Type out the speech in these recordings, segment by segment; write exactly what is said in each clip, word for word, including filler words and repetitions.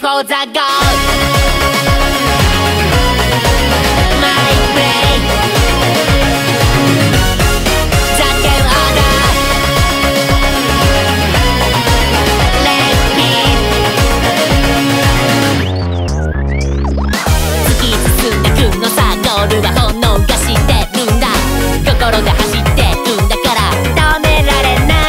for the goal. My brain, the game order. Let me 突き進んでくのさ、ゴールは本能が知ってるんだ。心で走ってるんだから止められない。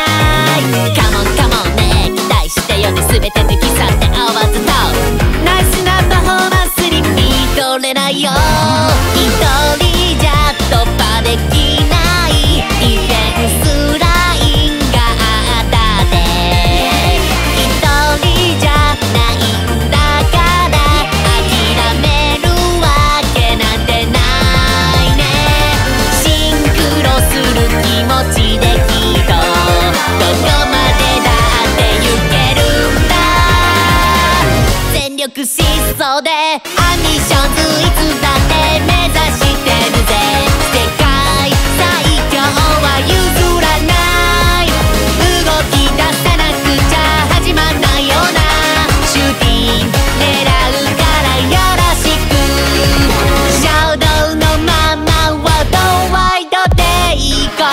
カモンカモンね、期待してよね、全て抜き去って合わずとナイスなパフォーマンスに見とれないよ。一人じゃ突破できないディフェンスラインがあったで、一人じゃないんだから諦めるわけなんてないね。シンクロする気持ちできっとどこまでだって行けるんだ。全力疾走でアンビションズいつだって目指してるぜ。世界最強は譲らない。動き出さなくちゃ始まんないようなシューティング狙うからよろしく。衝動のままワードワイドでいこ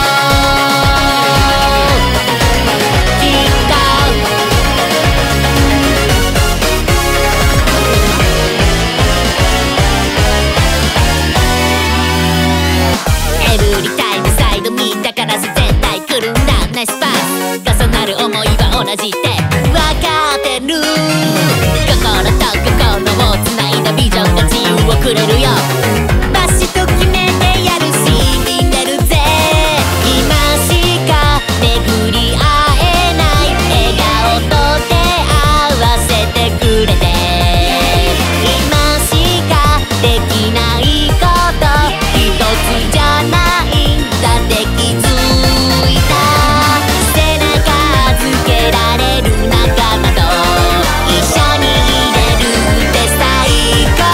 う。きっとエブリタイムサイド見たから絶対来るんだ。ナイスパス重なる思いは同じって分かってる。心と心をつないだビジョンが自由をくれるよ。バシッと決めてやるし見てるぜ。今しか巡り会えない笑顔と手合わせてくれて、今しかできないこと一つじゃないんだって気づいた。背中預けられる仲間と一緒にいれるって最高。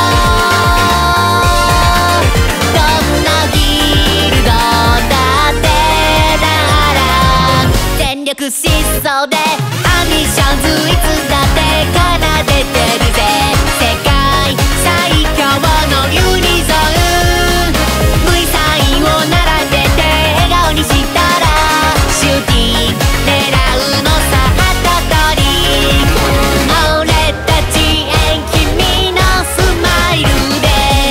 どんなギルドだってなら全力疾走でアンビションズいつだって奏でてるぜ。世界最強のユニゾン V サインを並べて笑顔にしたらシューティング狙うのさハトトリ。俺たち縁君のスマイルで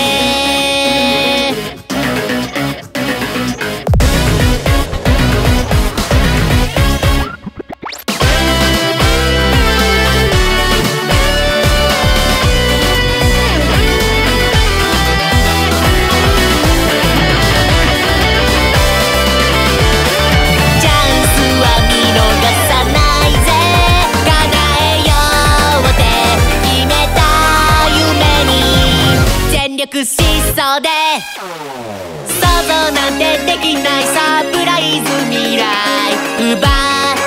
チャンスは見逃さないぜ。叶えようって決めた夢に全力疾走で想像なんてできないサプライズ未来奪